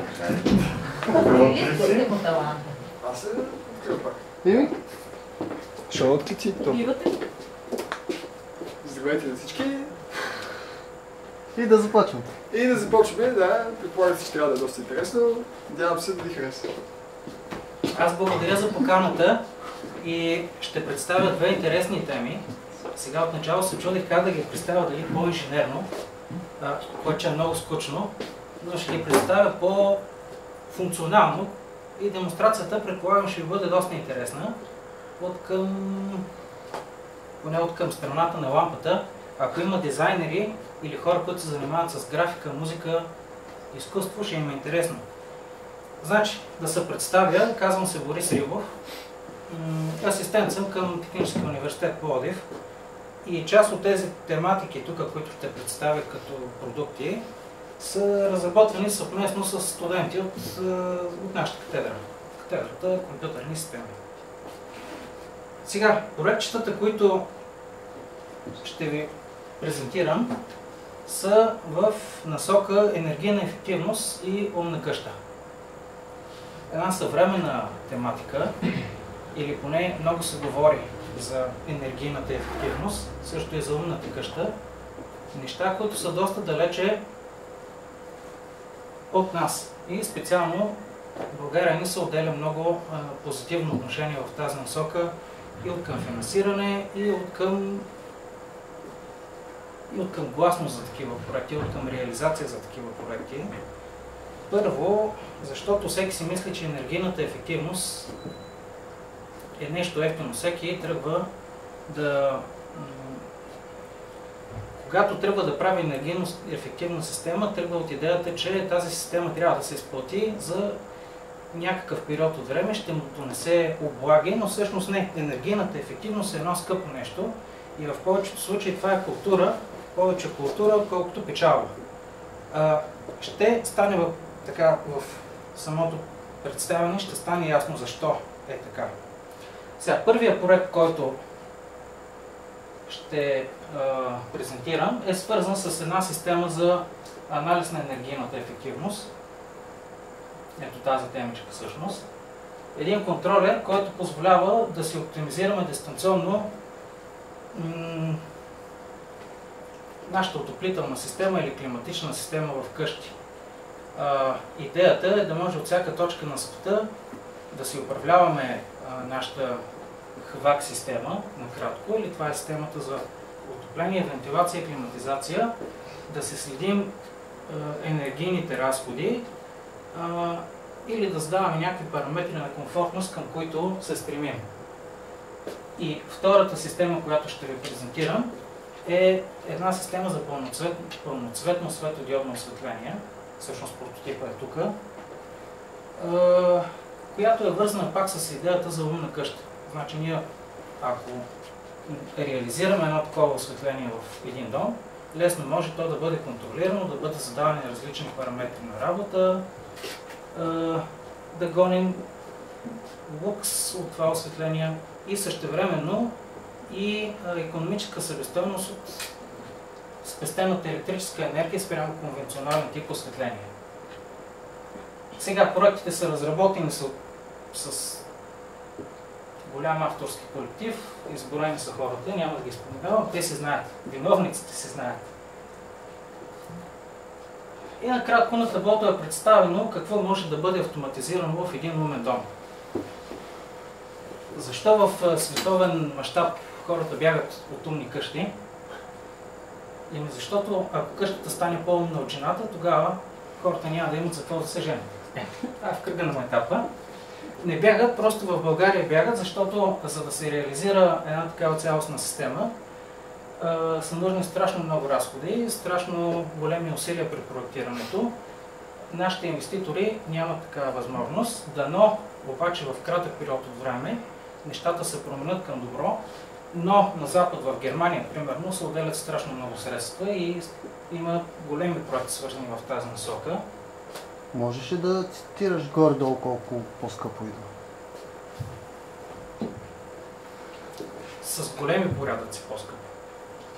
Открили му таланта. Аз се открил пак. Що отклици то? Здравейте на всички. И да започваме. И да започваме, да. Предполагам, че трябва да е доста интересно. Надявам се да ви хареса. Аз благодаря за поканата и ще представя две интересни теми. Сега отначало се чудих как да ги представя дали по-инженерно, което е много скучно, но ще ги представя по-функционално и демонстрацията, предполагам, ще ви бъде доста интересна. Поне от към страната на лампата. Ако има дизайнери или хора, които се занимават с графика, музика, изкуство, ще им е интересно. Значи, да се представя, казвам се Борис Рибов. Асистент съм към Техническия университет Пловдив. И част от тези тематики тук, които ще представя като продукти, са разработвани съвместно с студенти от нашата катедра. Катедрата компютърни системи. Сега, проектчетата, които ще ви презентирам, са в насока енергийна ефективност и умна къща. Една съвременна тематика, или поне много се говори за енергийната ефективност, също и за умната къща. Неща, които са доста далече от нас. И специално в България ни се отделя много позитивно отношение в тази насока и от към финансиране, и от към гласност за такива проекти, и от към реализация за такива проекти. Първо, защото всеки си мисли, че енергийната ефективност е нещо ефтино. Всеки тръгва когато тръгва да прави енергийно ефективна система, тръгва от идеята, че тази система трябва да се изплати за някакъв период от време, ще му донесе облаги, но всъщност не. Енергийната ефективност е едно скъпо нещо и в повечето случаи това е култура, повече култура, отколкото печалба. Ще стане в самото представяне, ще стане ясно защо е така. Сега, първият проект, който ще презентирам, е свързан с една система за анализ на енергийната ефективност. Ето тази темичка всъщност. Един контролер, който позволява да си оптимизираме дистанционно нашата отоплителна система или климатична система в къщи. Идеята е да може от всяка точка на света да си управляваме нашата HVAC система, накратко, или това е системата за отопление, вентилация и климатизация, да се следим енергийните разходи или да задаваме някакви параметри на комфортност, към които се стремим. И втората система, която ще ви презентирам, е една система за пълноцветно светодиодно осветление. Всъщност прототипа е тук, която е вързана пак с идеята за умна къща. Значи ние, ако реализираме едно такова осветление в един дом, лесно може то да бъде контролирано, да бъде задавани различни параметри на работа, да гоним лукс от това осветление и същевременно и икономическа себестойност от спестената електрическа енергия спрямо конвенционален тип осветление. Сега проектите са разработени с голям авторски колектив, изборени са хората, няма да ги споменавам, те си знаят, виновниците си знаят. И накратко на таблото е представено какво може да бъде автоматизирано в един умен дом. Защо в световен мащаб хората бягат от умни къщи? Защото ако къщата стане по-умна от жената, тогава хората няма да имат за какво да се женят. Това е в кръга на етапа. Не бягат, просто в България бягат, защото за да се реализира една такава цялостна система, са нужни страшно много разходи, страшно големи усилия при проектирането. Нашите инвеститори нямат такава възможност, дано обаче в кратък период от време нещата се променят към добро, но на Запад, в Германия, примерно, се отделят страшно много средства и има големи проекти, свързани в тази насока. Можеш ли да цитираш горе-долу колко по-скъпо идва? С големи порядъци по-скъпо.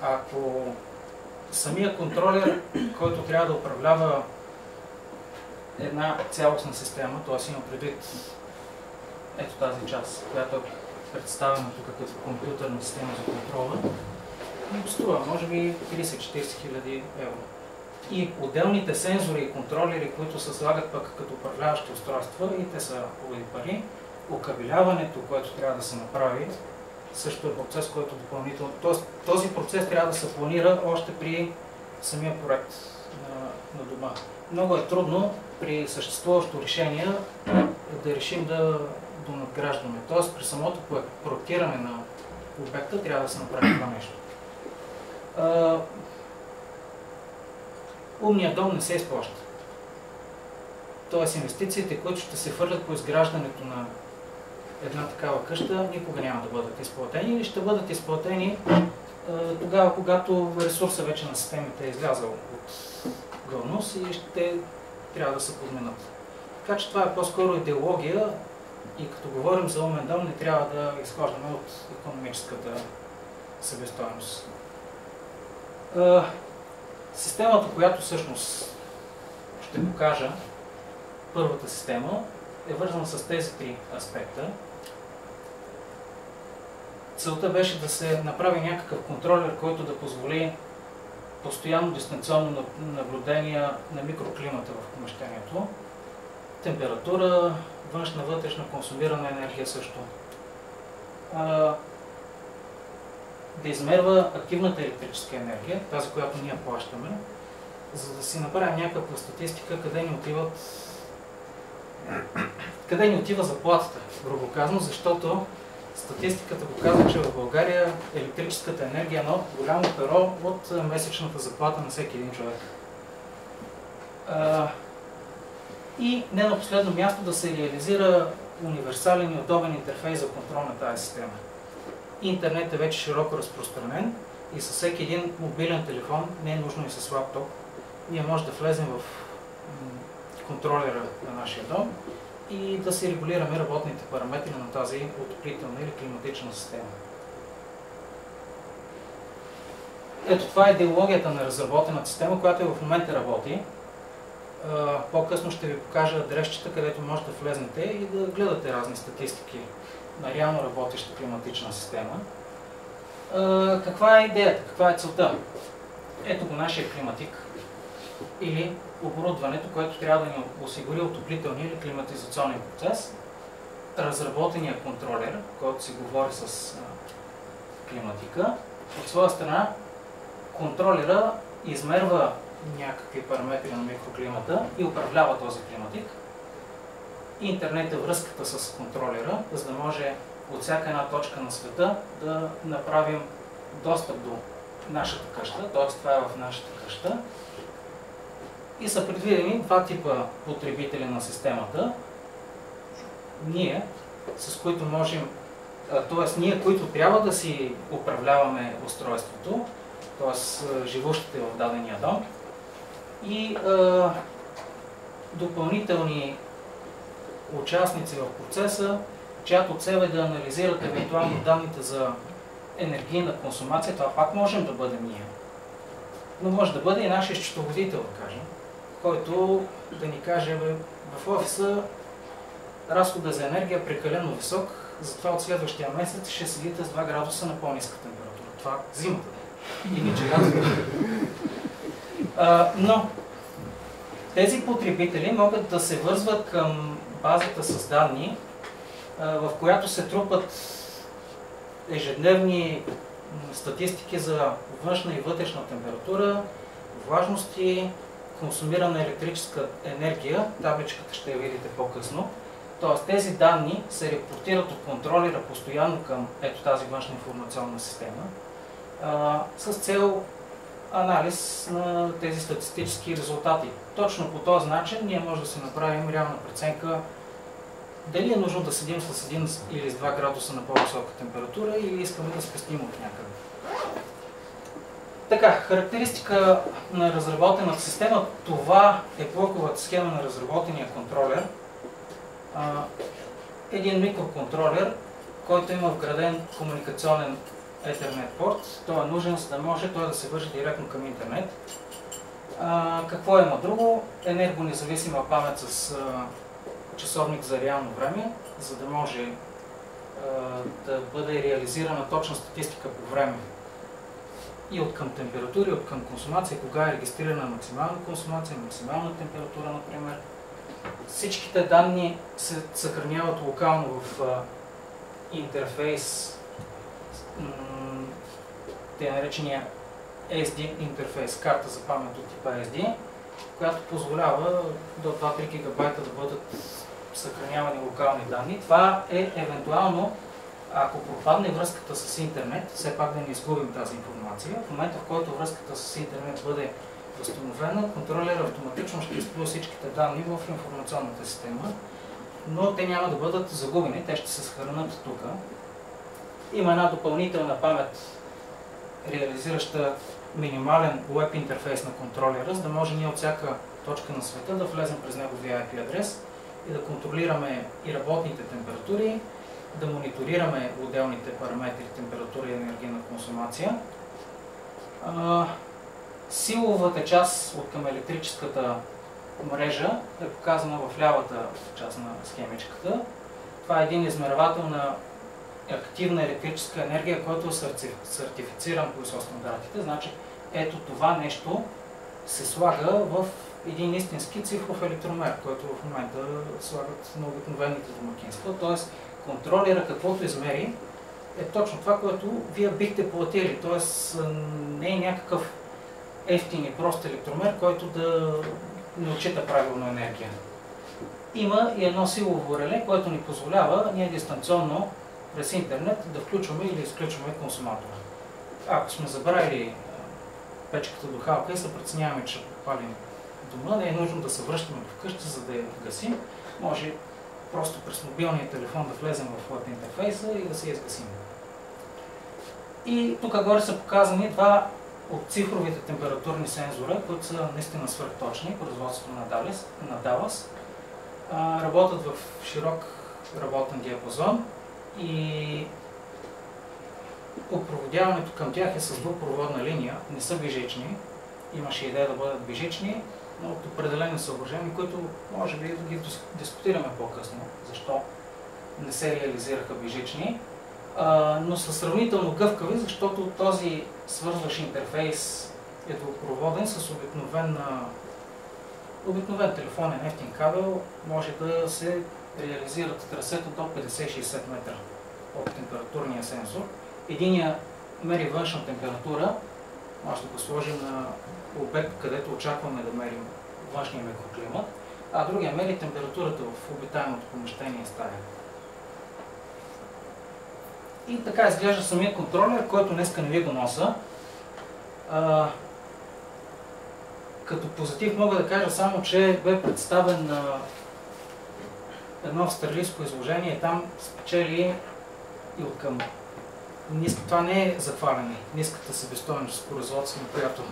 Ако самия контролер, който трябва да управлява една цялостна система, т.е. има предвид ето тази част, която е представена тук като компютърна система за контрола, струва може би 30-40 хиляди евро. И отделните сензори и контролери, които се слагат пък като управляващи устройства, и те са луди пари, окабеляването, което трябва да се направи, също е процес, който допълнително... Тоест, този процес трябва да се планира още при самия проект на дома. Много е трудно при съществуващо решение да решим да надграждаме. Тоест, при самото проектиране на обекта трябва да се направи това нещо. Умният дом не се изплаща. Тоест, инвестициите, които ще се хвърлят по изграждането на една такава къща, никога няма да бъдат изплатени или ще бъдат изплатени тогава, когато ресурсът вече на системите е излязъл от гъвност и ще трябва да се подменят. Така че това е по-скоро идеология и като говорим за умен дом, не трябва да изхождаме от икономическата себестойност. Системата, която всъщност ще покажа, първата система, е вързана с тези три аспекта. Целта беше да се направи някакъв контролер, който да позволи постоянно дистанционно наблюдение на микроклимата в помещението, температура, външна, вътрешна, консумирана енергия също. Да измерва активната електрическа енергия, тази, която ние плащаме, за да си направим някаква статистика къде ни отива заплатата, грубо казано, защото статистиката показва, че в България електрическата енергия е едно голямо перо от месечната заплата на всеки един човек. И не на последно място да се реализира универсален и удобен интерфейс за контрол на тази система. Интернет е вече широко разпространен и със всеки един мобилен телефон, не е нужно и с лаптоп, ние може да влезем в контролера на нашия дом и да си регулираме работните параметри на тази отоплителна или климатична система. Ето това е идеологията на разработената система, която в момента работи. По-късно ще ви покажа адресчета, където може да влезнете и да гледате разни статистики на реално работеща климатична система. Каква е идеята? Каква е целта? Ето го нашия климатик или оборудването, което трябва да ни осигури отоплителния или климатизационен процес, разработения контролер, който си говори с климатика. От своя страна, контролера измерва някакви параметри на микроклимата и управлява този климатик. Интернет е връзката с контролера, за да може от всяка една точка на света да направим достъп до нашата къща, т.е. това е в нашата къща. И са предвидени два типа потребители на системата. Ние, с които можем, т.е. ние, които трябва да си управляваме устройството, т.е. живущите в дадения дом, и допълнителни участници в процеса, чиято цел е да анализират евентуално данните за енергийна консумация. Това пак можем да бъдем ние. Но може да бъде и нашия счетоводител, да кажем, който да ни каже, в офиса разходът за енергия е прекалено висок, затова от следващия месец ще седите с 2 градуса на по-ниска температура. Това зимата. Иначе но тези потребители могат да се вързват към базата с данни, в която се трупат ежедневни статистики за външна и вътрешна температура, влажности, консумирана електрическа енергия. Табличката ще я видите по-късно. Тоест тези данни се репортират от контролера постоянно към ето тази външна информационна система с цел анализ на тези статистически резултати. Точно по този начин ние може да си направим реална преценка дали е нужно да седим с 1 или с 2 градуса на по-висока температура или искаме да спестим от някъде. Така, характеристика на разработената система. Това е блоковата схема на разработения контролер. Един микроконтролер, който има вграден комуникационен Ethernet порт. Той е нужен, за да може той да се вържи директно към интернет. Какво има друго? Енергонезависима памет с часовник за реално време, за да може да бъде реализирана точна статистика по време. И от към температура, и от към консумация, кога е регистрирана максимална консумация, максимална температура, например. Всичките данни се съхраняват локално в интерфейс, те наречения SD интерфейс, карта за памет от типа SD, която позволява до 2-3 гигабайта да бъдат съхранявани локални данни. Това е евентуално, ако пропадне връзката с интернет, все пак да не изгубим тази информация. В момента, в който връзката с интернет бъде възстановена, контролер автоматично ще изплюва всичките данни в информационната система, но те няма да бъдат загубени, те ще се съхранят тук. Има една допълнителна памет, реализираща минимален веб интерфейс на контролера, за да може ние от всяка точка на света да влезем през неговия IP адрес и да контролираме и работните температури, да мониторираме отделните параметри, температура и енергийна консумация. Силовата част от към електрическата мрежа е показана в лявата част на схемичката. Това е един измервател на активна електрическа енергия, който е сертифициран по ISO стандартите. Значи, ето това нещо се слага в един истински цифров електромер, който в момента слагат на обикновените домакинства. Тоест, контролера каквото измери е точно това, което вие бихте платили. Тоест, не е някакъв ефтин и прост електромер, който да не отчита правилно енергия. Има и едно силово реле, което ни позволява ние дистанционно през интернет да включваме или изключваме консуматора. Ако сме забравили печката духалка и се преценяваме, че ще подпалим дома, не е нужно да се връщаме вкъщи, за да я гасим. Може просто през мобилния телефон да влезем в web интерфейса и да се изгасим. И тук горе са показани два от цифровите температурни сензора, които са наистина свръхточни, производството на Dallas. Работят в широк работен диапазон и опроводяването към тях е с двупроводна линия, не са бежични. Имаше идея да бъдат бежични, но от определени съображения, които може би да ги дискутираме по-късно, защо не се реализираха бежични, но са сравнително гъвкави, защото този свързващ интерфейс е двупроводен с обикновен телефонен ефтин кабел, може да се реализират трасета до 50-60 метра от температурния сенсор. Единия мери външна температура, може да го сложим на обект, където очакваме да мерим външния микроклимат, а другия мери температурата в обитаемото помещение и стая. И така изглежда самия контролер, който днеска не ви го носа. Като позитив мога да кажа само, че бе представен на едно австралийско изложение, там спечели и откъм това не е захваляне, ниската себестойност производствено, която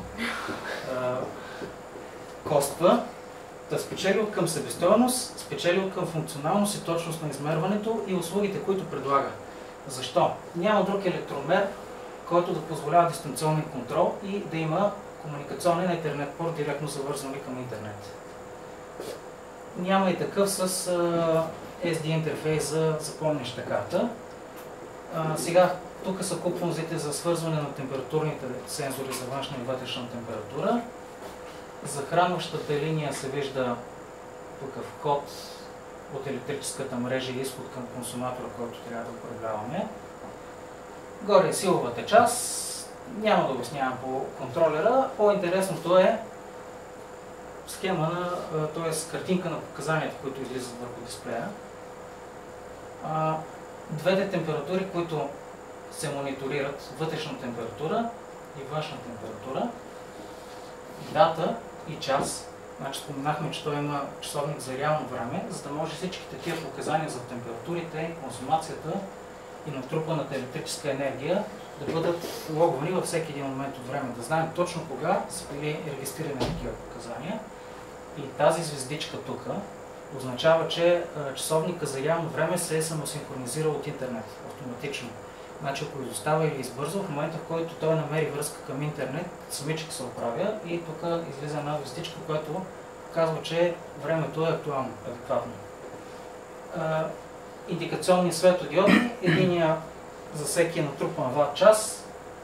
коства. Да спечели от към себестойност, спечели от към функционалност и точност на измерването и услугите, които предлага. Защо? Няма друг електромер, който да позволява дистанционен контрол и да има комуникационен интернет порт, директно завързване към интернет. Няма и такъв с SD интерфейс за запомняща карта. Сега тук са купонзите за свързване на температурните сензори за външна и вътрешна температура. Захранващата линия се вижда тук вход от електрическата мрежа и изход към консуматора, който трябва да управляваме. Горе е силовата част. Няма да обяснявам по контролера. По-интересното е схема т.е. картинка на показанията, които излизат върху дисплея. Двете температури, които се мониторират, вътрешна температура и външна температура, дата и час. Значи споменахме, че той има часовник за реално време, за да може всичките тия показания за температурите, консумацията и натрупаната електрическа енергия да бъдат логвани във всеки един момент от време. Да знаем точно кога са били регистрирани такива показания. И тази звездичка тук означава, че часовника за реално време се е самосинхронизирал от интернет автоматично. Значи ако изостава или избързва, в момента в който той намери връзка към интернет, самичък се оправя и тук излиза една вестичка, която казва, че времето е актуално, адекватно. Индикационни светодиоди, единия за всеки натрупан ват час,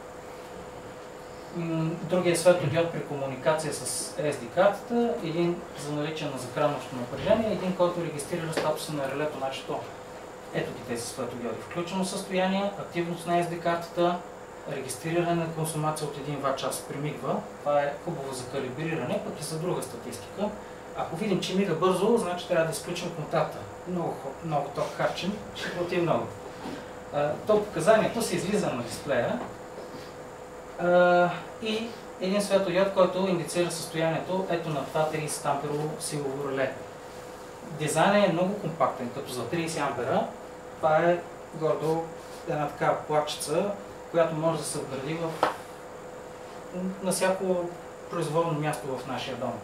другия светодиод при комуникация с SD картата, един за наличие на захранващо напрежение, един, който регистрира статуса на релето, значи то. Ето ги тези светодиоди. Включено състояние, активност на SD картата, регистриране на консумация от 1 Вт час примигва. Това е хубаво за калибриране, пък и за друга статистика. Ако видим, че мига бързо, значи трябва да изключим контакта. Много ток харчим, ще плати много. То показанието се излиза на дисплея и един светодиод, който индицира състоянието ето на това 30 амперово силово реле. Дизайнът е много компактен, като за 30 ампера. Това е гордо една такава плачица, която може да се вгради на всяко произволно място в нашия дом.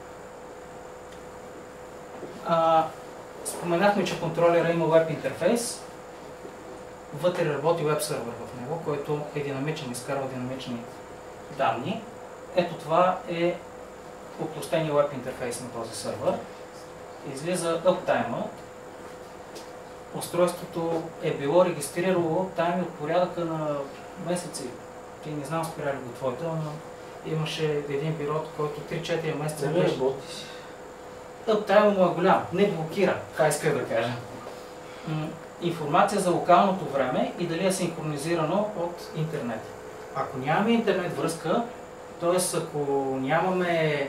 Споменахме, че контролера има веб интерфейс. Вътре работи веб сервер в него, който е динамичен, изкарва динамични данни. Ето това е опростения веб интерфейс на този сервер. Излиза uptime-а. Устройството е било регистрирало uptime от порядъка на месеци. Ти не знам спирали го твоето, но имаше един период, който 3-4 месеца беше. Uptime му е голям, не блокира, това иска да кажа. Информация за локалното време и дали е синхронизирано от интернет. Ако нямаме интернет връзка, т.е. ако нямаме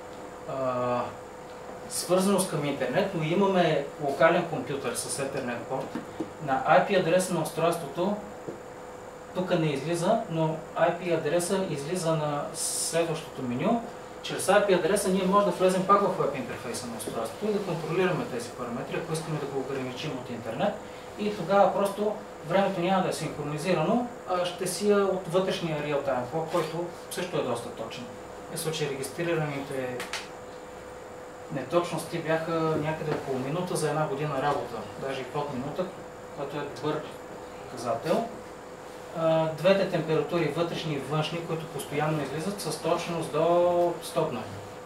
свързаност към интернет, но имаме локален компютър с Ethernet порт, на IP адреса на устройството тук не излиза, но IP адреса излиза на следващото меню. Чрез IP адреса ние можем да влезем пак в веб интерфейса на устройството и да контролираме тези параметри, ако искаме да го ограничим от интернет. И тогава просто времето няма да е синхронизирано, а ще си е от вътрешния реал-тайм клок, който също е доста точен. В случай регистрираните неточности бяха някъде около минута за една година работа, даже и под минута, което е добър показател. Двете температури, вътрешни и външни, които постоянно излизат с точност до 100.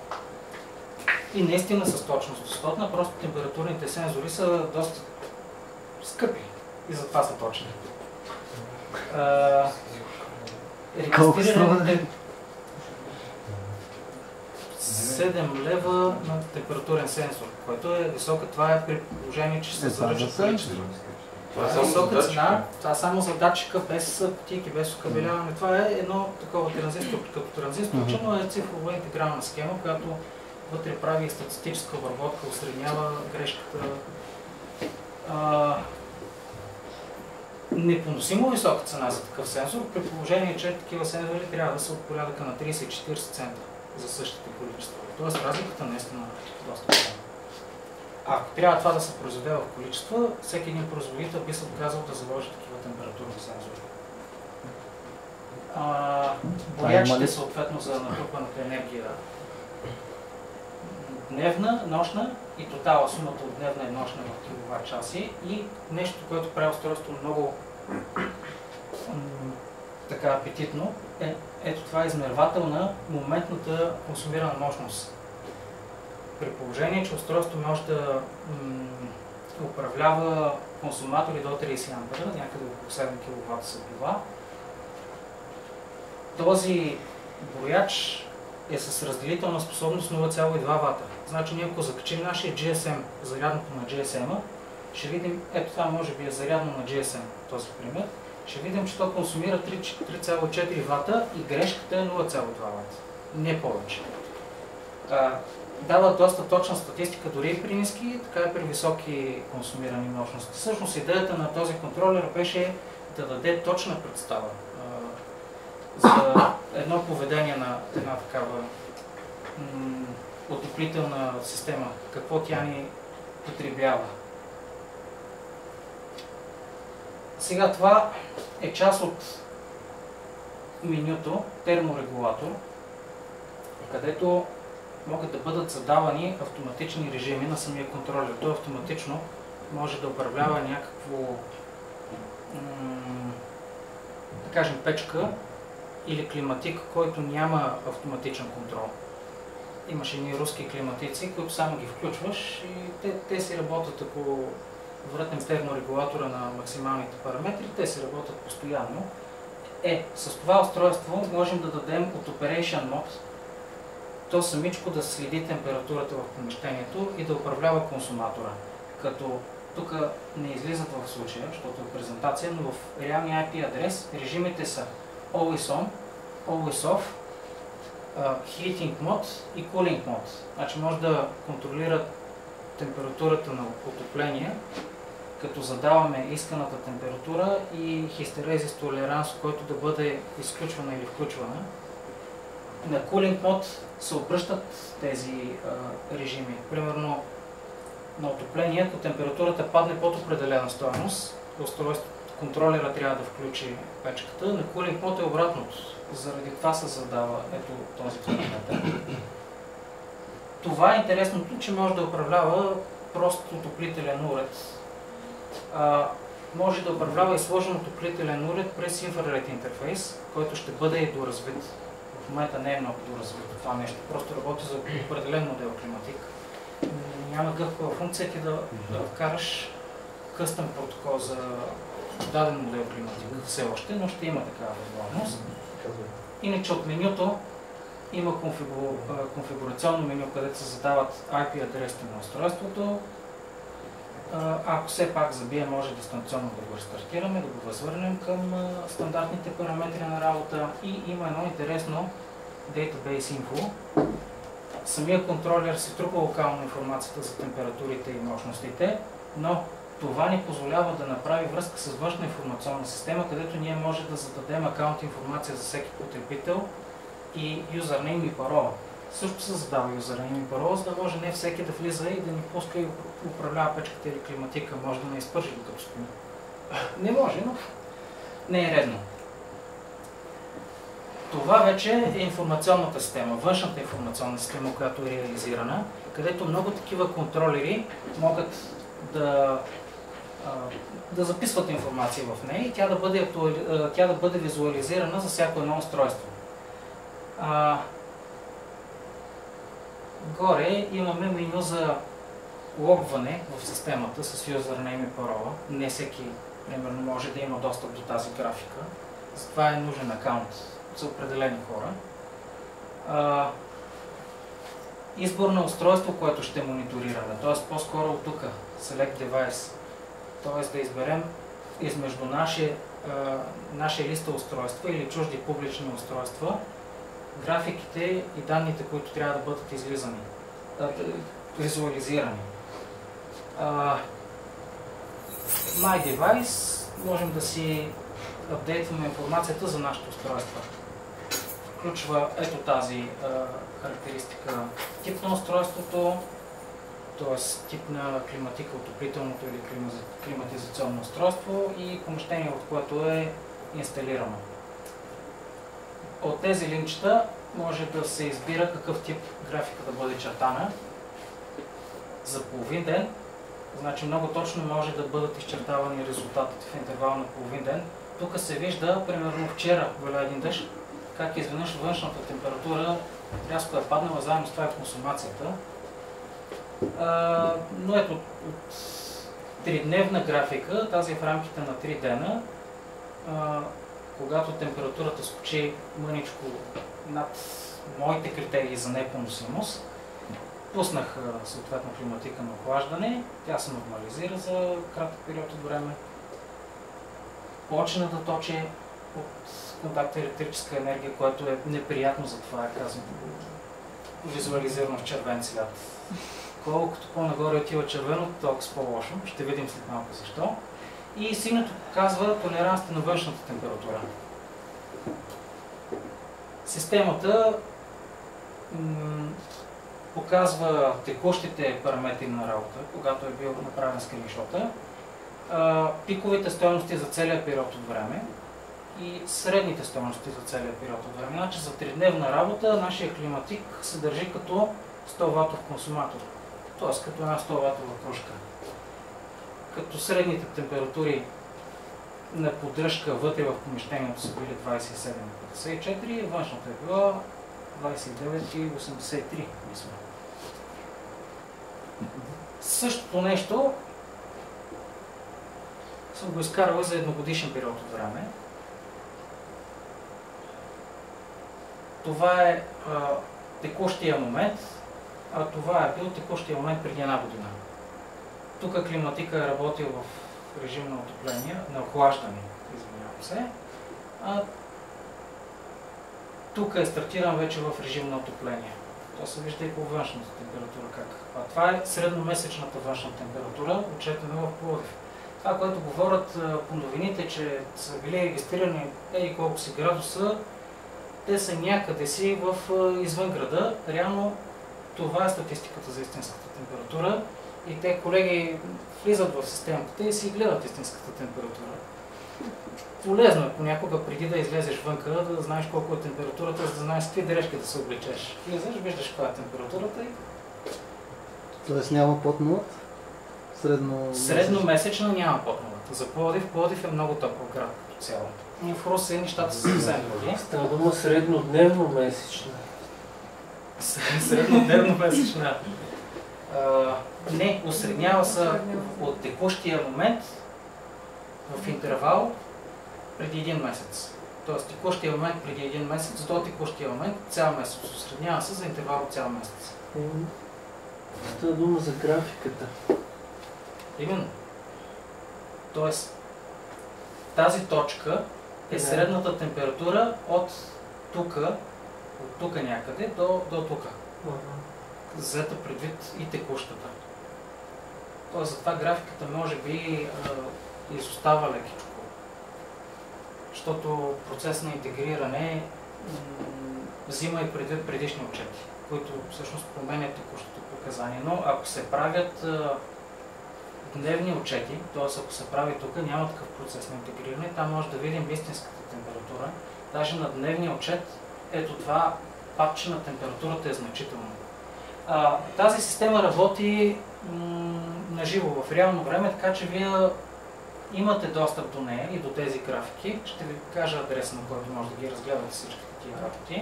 И наистина с точност до 100, просто температурните сензори са доста скъпи и затова са точни. Колко струва? 7 лева на температурен сенсор, който е висока. Това е при положение, че се заръчат количество. Това е висока цена, това е само за датчика, без кутийки, без окабеляване. Това е едно такова транзистор, като транзисторче, но е цифрова интегрална схема, която вътре прави статистическа обработка, осреднява грешката. Непоносимо висока цена за такъв сенсор, при положение, че такива сензори трябва да са от порядъка на 30-40 цента за същите количества. Тоест разликата наистина е доста голяма. Ако трябва това да се произведе в количества, всеки един производител би се отказал да заложи такива температурни сензори. Боячите съответно за натрупаната енергия дневна, нощна и тотала сумата от дневна и нощна в киловатт часи и нещо, което прави устройството много така апетитно, ето това е измервател на моментната консумирана мощност. При положение, че устройството може да управлява консуматори до 30 ампера, някъде около 7 кВт са била, този брояч е с разделителна способност 0,2 Вт. Значи ние ако закачим нашия GSM, зарядното на GSM-а, ще видим, ето това може би е зарядно на GSM, този пример, ще видим, че то консумира 3,4 Вт и грешката е 0,2 Вт. Не повече. Дава доста точна статистика дори и при ниски, така и при високи консумирани мощности. Всъщност идеята на този контролер беше да даде точна представа за едно поведение на една такава отоплителна система, какво тя ни потребява. Сега това е част от менюто, терморегулатор, където могат да бъдат задавани автоматични режими на самия контролер. Той автоматично може да управлява някакво да кажем, печка или климатик, който няма автоматичен контрол. Имаше едни руски климатици, които само ги включваш и те си работят, ако върнем терморегулатора на максималните параметри, те си работят постоянно. С това устройство можем да дадем от Operation Mode то самичко да следи температурата в помещението и да управлява консуматора. Като тук не излизат в случая, защото е презентация, но в реалния IP адрес режимите са Always On, Always Off, Heating Mode и Cooling Mode. Значи може да контролира температурата на отопление, като задаваме исканата температура и хистерезис толеранс, който да бъде изключвана или включвана. На Cooling Mode се обръщат тези режими. Примерно на отопление, ако температурата падне под определена стойност, контролера трябва да включи печката. На Cooling Mode е обратното. Заради това се задава ето този параметр. Това е интересното, че може да управлява прост отоплителен уред. Може да управлява и сложен отоплителен уред през инфраред интерфейс, който ще бъде и доразвит. В момента не е много доразвит това нещо, просто работи за определен модел климатик. Няма гъвкава функция ти да вкараш къстъм протокол за даден модел климатик все още, но ще има такава възможност. Иначе от менюто има конфигурационно меню, където се задават IP адресите на устройството. Ако все пак забие, може дистанционно да го рестартираме, да го възвърнем към стандартните параметри на работа. И има едно интересно Database Info. Самия контролер си трупа локално информацията за температурите и мощностите, но това ни позволява да направи връзка с външна информационна система, където ние може да зададем акаунт информация за всеки потребител и юзернейм и парола. Също се задава юзернейм и парола, за да може не всеки да влиза и да ни пуска и управлява печката или климатика. Може да не изпържи докато стои. Не може, но не е редно. Това вече е информационната система, външната информационна система, която е реализирана, където много такива контролери могат да записват информация в нея и тя да бъде визуализирана за всяко едно устройство. Горе имаме меню за логване в системата с юзернейм и парола. Не всеки, примерно, може да има достъп до тази графика. Затова е нужен акаунт за определени хора. Избор на устройство, което ще мониторираме, т.е. по-скоро от тук, Select Device, т.е. да изберем измежду нашия листа устройства или чужди публични устройства, графиките и данните, които трябва да бъдат визуализирани. My Device, можем да си апдейтваме информацията за нашето устройство. Включва ето тази характеристика, тип на устройството, т.е. тип на климатика, отоплителното или климатизационно устройство и помещение, в което е инсталирано. От тези линчета може да се избира какъв тип графика да бъде чертана. За половин ден, значи много точно може да бъдат изчертавани резултатите в интервал на половин ден. Тук се вижда, примерно вчера валя един дъжд, как изведнъж външната температура рязко е паднала, заедно с това и консумацията. Но ето от 3-дневна графика, тази е в рамките на 3 дена, когато температурата скочи мъничко над моите критерии за непоносимост, пуснах съответно климатика на охлаждане, тя се нормализира за кратък период от време. Почна да точи от контакта електрическа енергия, което е неприятно, затова е казано визуализирано в червен цвят. Колкото по-нагоре отива червено, толкова по-лошо. Ще видим след малко защо. И синьото показва толерансите на външната температура. Системата показва текущите параметри на работа, когато е бил направен скриншота, пиковите стойности за целия период от време и средните стойности за целия период от време. Значи за 3-дневна работа нашия климатик се държи като 100 ватов консуматор, т.е. като една 100 ватова кружка. Като средните температури на поддръжка вътре в помещението са били 27,54, външната е била 29,83, мисля. Същото нещо съм го изкарал за едногодишен период от време. Това е текущия момент, а това е бил текущия момент преди една година. Тук климатика е работил в режим на отопление, на охлаждане, извинявам се. Тук е стартиран вече в режим на отопление. То се вижда и по външната температура как. Това е средномесечната външна температура, отчетена в Пловдив. Това, което говорят по новините, че са били регистрирани еди колко си градуса, те са някъде си извън града. Реално това е статистиката за истинската температура и те, колеги, влизат в системата и си гледат истинската температура. Полезно е понякога преди да излезеш вънка, да знаеш колко е температурата, за да знаеш какви дрежки да се облечеш. Влизаш, виждаш каква е температурата и... Тоест няма под нулата? Средномесечна няма под нулата. За Пловдив, Пловдив е много топъл град като цяло. И в Русе нещата са съвсем други. Става дума среднодневно месечна. Среднодневно месечна. Не, осреднява се от текущия момент в интервал преди един месец. Тоест текущия момент преди един месец до текущия момент цял месец. Осреднява се за интервал от цял месец. Става дума за графиката. Именно. Тоест тази точка е средната температура от тук някъде до тук. Взета предвид и текущата. Тоест затова графиката може би изостава лекичко. Защото процес на интегриране взима и предвид предишни отчети, които всъщност променят текущото показание. Но ако се правят дневни отчети, т.е. ако се прави тук, няма такъв процес на интегриране, там може да видим истинската температура. Даже на дневния отчет, ето това папче на температурата е значително. Тази система работи на живо в реално време, така че вие имате достъп до нея и до тези графики. Ще ви кажа адреса, на който може да ги разгледате всички такива работи.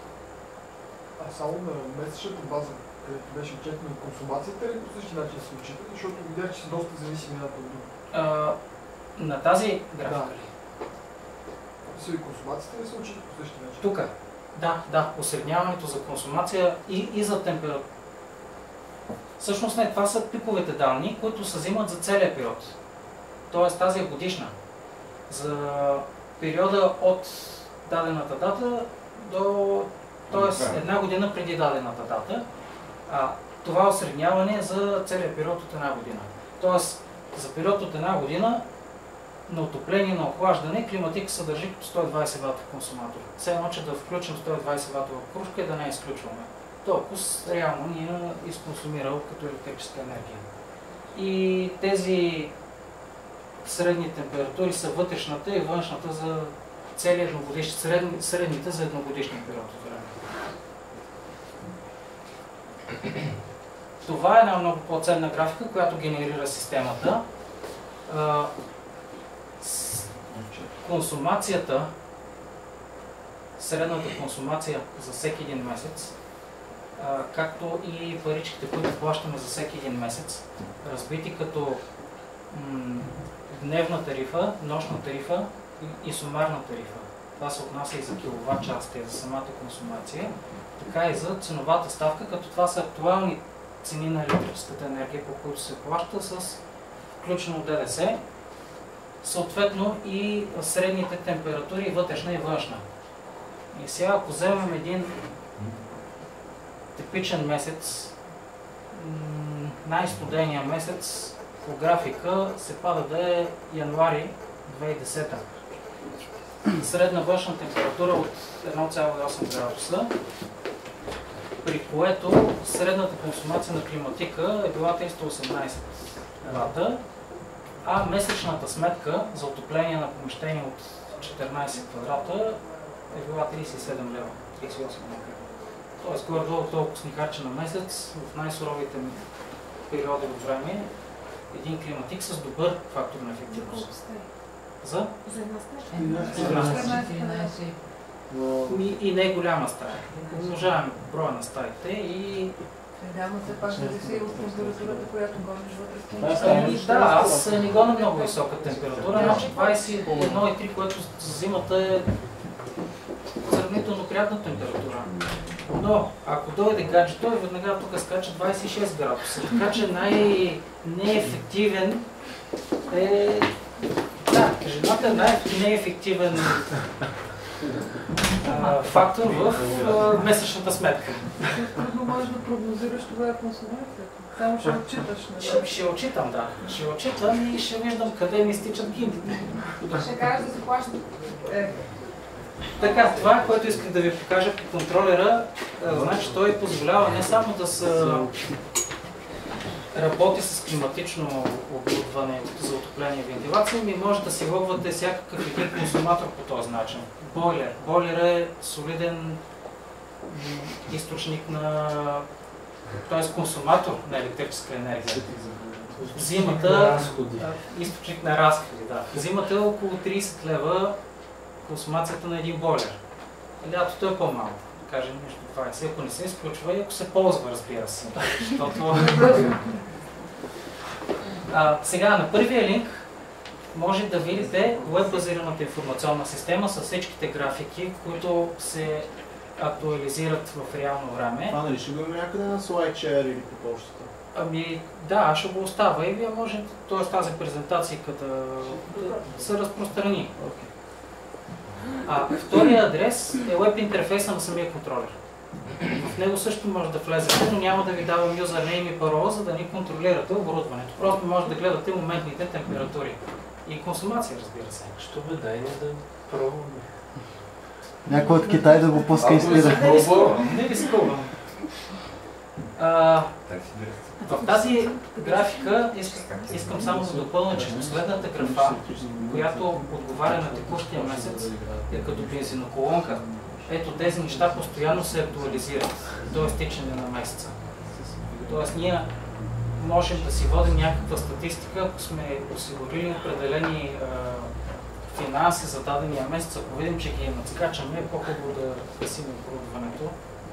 Само на месечната база, където беше отчетена консумацията, или по същия начин се отчита, защото видях, че са доста зависими едната от друга. На тази графика ли? И консумацията ли се отчита по същия начин? Тук. Да, осредняването за консумация и за температура. Всъщност не, това са пиковите данни, които се взимат за целия период. Тоест тази е годишна. За периода от дадената дата до... Тоест една година преди дадената дата. Това осредняване е за целия период от една година. Тоест за период от една година на отопление, на охлаждане, климатик се държи като 120 вата консуматор. Все едно, че да включим 120 ватова кружка и да не изключваме. Толкова реално ни е изконсумирал като електрическа енергия. И тези средни температури са вътрешната и външната за целия едногодишен, средните за едногодишния период от време. Това е една много по-ценна графика, която генерира системата. Консумацията, средната консумация за всеки един месец, както и паричките, които плащаме за всеки един месец, разбити като дневна тарифа, нощна тарифа и сумарна тарифа. Това се отнася и за киловатт час, за самата консумация, така и за ценовата ставка, като това са актуални цени на електрическата енергия, по които се плаща с включено ДДС, съответно и средните температури, вътрешна и външна. И сега, ако вземем един типичен месец, най-студения месец по графика се пада да е януари 2010. Средна външна температура от 1,8 градуса, при което средната консумация на климатика е била 318 вата, а месечната сметка за отопление на помещение от 14 квадрата е била 37 лева, 38 лева. Тоест, горе-долу толкова сни харча на месец, в най-суровите периоди от време, един климатик с добър фактор на ефективност. За? За една стая. И не е голяма стая. Умножаваме броя на стаите и... Реално все пак зависи от температурата, която гониш вътре. Да, аз не гоня много висока температура, значи 21,3, което за зимата е сравнително приятна температура. Но ако дойде гаджето, веднага тук скача 26 градуса. Така че най-неефективен е... Да, жената е най-неефективен фактор в месечната сметка. Трудно можеш да прогнозираш това е консумацията. Само ще отчиташ, нали? Ще отчитам, да. Ще отчитам и ще виждам къде ми стичат гимните. Ще кажеш да се плаща. Така, това, което исках да ви покажа по контролера, значи той позволява не само да се работи с климатично оборудване за отопление и вентилация, ми може да си логвате всякакъв един консуматор по този начин. Бойлер. Бойлер е солиден източник на... т.е. консуматор на електрическа енергия. Зимата... източник на разходи, да. Зимата е около 30 лева консумацията на един бойлер. Лятото е по-малко, да кажем между 20, ако не се изключва и ако се ползва, разбира се. Защото... сега на първия линк може да видите веб-базираната информационна система с всичките графики, които се актуализират в реално време. Това нали ще го има някъде на SlideShare или по почтата? Ами да, аз ще го оставя и вие може, т.е. тази презентация да се разпространи. Втория адрес е веб интерфейса на самия контролер. В него също може да влезете, но няма да ви давам юзернейм и парола, за да ни контролирате оборудването. Просто може да гледате моментните температури. И консумация, разбира се. Що бе, дай ни да пробваме. Някой от Китай да го пуска и спира. Не рискувам. В тази графика искам само да допълня, че последната графа, която отговаря на текущия месец, е като бензиноколонка. Ето тези неща постоянно се актуализират до изтичане на месеца. Тоест ние можем да си водим някаква статистика, ако сме осигурили определени финанси за дадения месец, ако видим, че ги надскачаме, е по-хубаво да гасим оборудването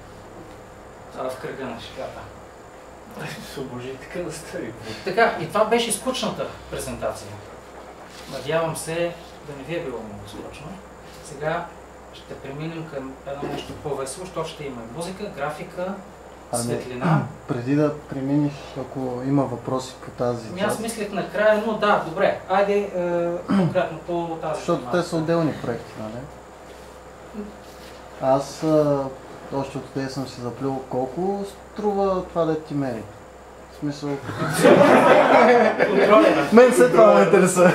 в кръга на шегата. Съобожи така да стари. Така, и това беше скучната презентация. Надявам се да не ви е било много скучно. Сега ще преминем към едно нещо по-весело, защото ще има музика, графика, светлина. Преди да преминеш, ако има въпроси по тази Аз част. мислех накрая, но да, добре. Айде конкретно по тази Защото те са отделни проекти, нали? Аз още от къде съм си заплюл колко струва това да ти мери. В смисъл... Мен след това ме интересува.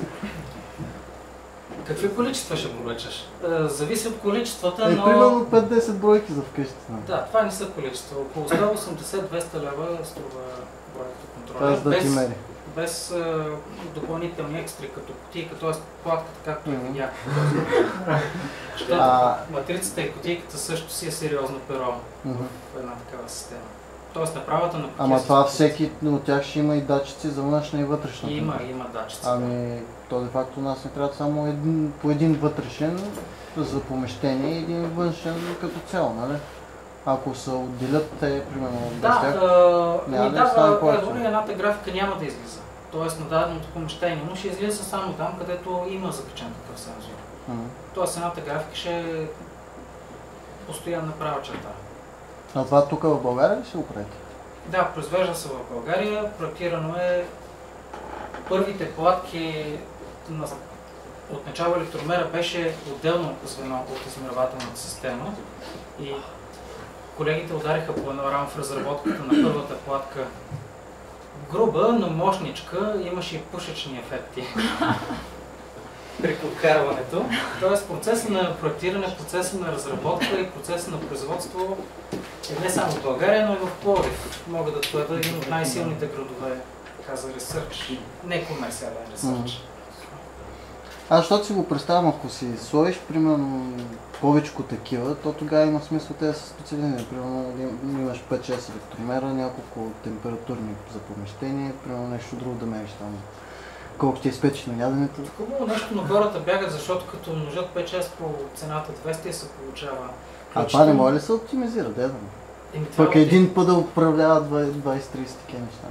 Какви количества ще поръчаш? Зависи от количествата, но... Примерно 5-10 бройки за вкъщи. Да, това не са количества. Около 180-200 лева струва броята контроля. Тоест да ти мери. Без допълнителни екстри, като кутийка, т.е. платката, както я видях. Защото матрицата и кутийката също си е сериозно перо в една такава система. Тоест направата на кутия... Ама това всеки от тях ще има и датчици за външна и вътрешна. Има датчици. Ами, то де факто у нас не трябва само по един вътрешен за помещение и един външен като цяло, нали? Ако се отделят те, примерно, без тях, няма да стане повече. Едната графика няма да излиза. Тоест на даденото помещение, но ще излиза само там, където има закачен такъв сензор. Тоест едната графика ще е постоянна права черта. А това тук в България ли ще го правите? Да, произвежда се в България, проектирано е първите платки от начало електромера беше отделно звено от измервателната система и колегите удариха по едно рамо в разработката на първата платка. Груба, но мощничка, имаше и пушечни ефекти при подкарването. Тоест процеса на проектиране, процеса на разработка и процеса на производство е не само в България, но и в Пловдив. Мога да твърда един от най-силните градове, каза ресърч, не комерциален ресърч. Аз защото си го представям, ако си сложиш, примерно, повечко такива, то тогава има смисъл те да са специализирани. Примерно имаш 5-6 електромера, няколко температурни за помещение, примерно нещо друго да мериш там. колко ще изпече на яденето. Хубаво нещо, но хората бягат, защото като умножат 5-6 по цената 200 и се получава. А това не може ли се оптимизира, да? Пък един път да управлява 20-30 такива неща.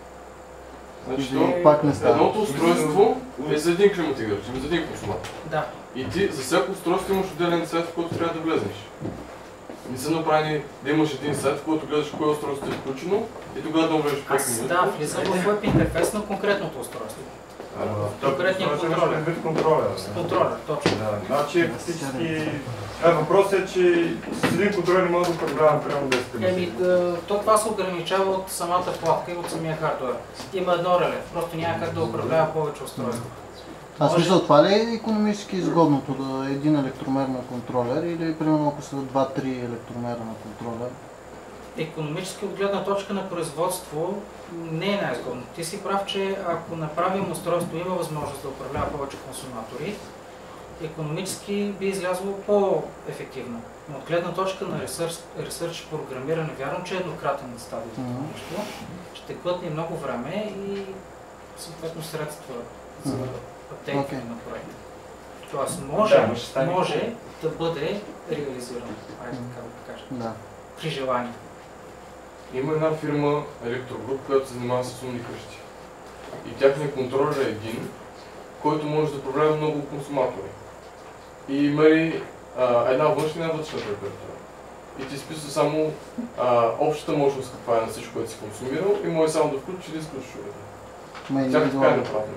Значи, пак не става. едното устройство е за един климатизатор, за един консуматор. Да. И ти за всяко устройство имаш отделен сайт, в който трябва да влезнеш. Не са направени да имаш един сайт, в който гледаш кое устройство е включено и тогава да влезеш в Аз да, влизам в веб интерфейс на конкретното устройство. Конкретният контролер. Контролер, точно. Да, значи фактически въпросът е, че с един контролер не може да управлявам прямо 10 това се ограничава от самата платка и от самия хардуер. Има едно реле, просто няма как да управлява повече устройства. Аз мисля, това ли е икономически изгодното да е един електромер на контролер или примерно ако са 2-3 електромера на контролер? Икономически от гледна точка на производство не е най-изгодно. Ти си прав, че ако направим устройство има възможност да управлява повече консуматори, икономически би излязло по-ефективно. Но от гледна точка на ресърч програмиране, вярвам, че е еднократен стадий за това нещо. Ще глътне много време и съответно средства за аптекване на проекта. Тоест може да бъде реализирано, така да кажем, при желание. Има една фирма Електрогруп, която се занимава с умни къщи. И тяхният контролер е един, който може да управлява много консуматори. И мери една външна и една вътрешна температура. И ти списва само общата мощност каква е на всичко, което си консумирал и може само да включиш и да изключиш уреда. Тя така е направена.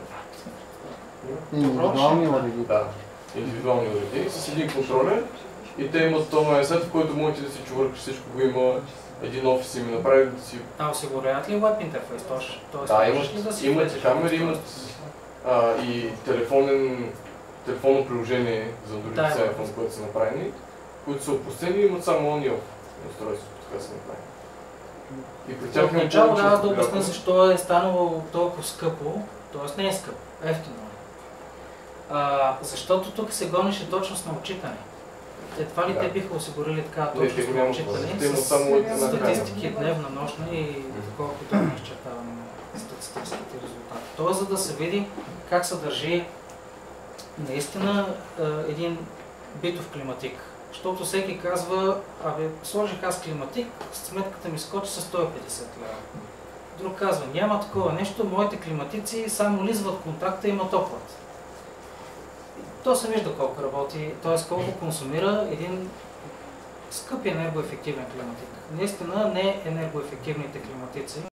Индивидуални уреди. Да, индивидуални уреди с един контролер и те имат този сайт, в който можете да си чувъркаш всичко, го има един офис им направи да си... Осигуряват ли веб интерфейс? Да, имат камери, имат и телефонно приложение за Android телефон, което са направени, които са опростени и имат само on-off устройството, така са направени. И при тях има начало трябва да обясня защо е станало толкова скъпо, т.е. не е скъпо, ефтино е. Защото тук се гонеше точност на отчитане. Едва ли те биха осигурили така точност на отчитане с статистики дневна, нощна и такова подобно изчертаване на статистическите резултати. Тоест, за да се види как се държи наистина един битов климатик. Защото всеки казва, сложих аз климатик, сметката ми скочи с 150 лева. Друг казва, няма такова нещо, моите климатици само лизват контакта и имат оплат. То се вижда колко работи, т.е. колко консумира един скъп енергоефективен климатик. Наистина не енергоефективните климатици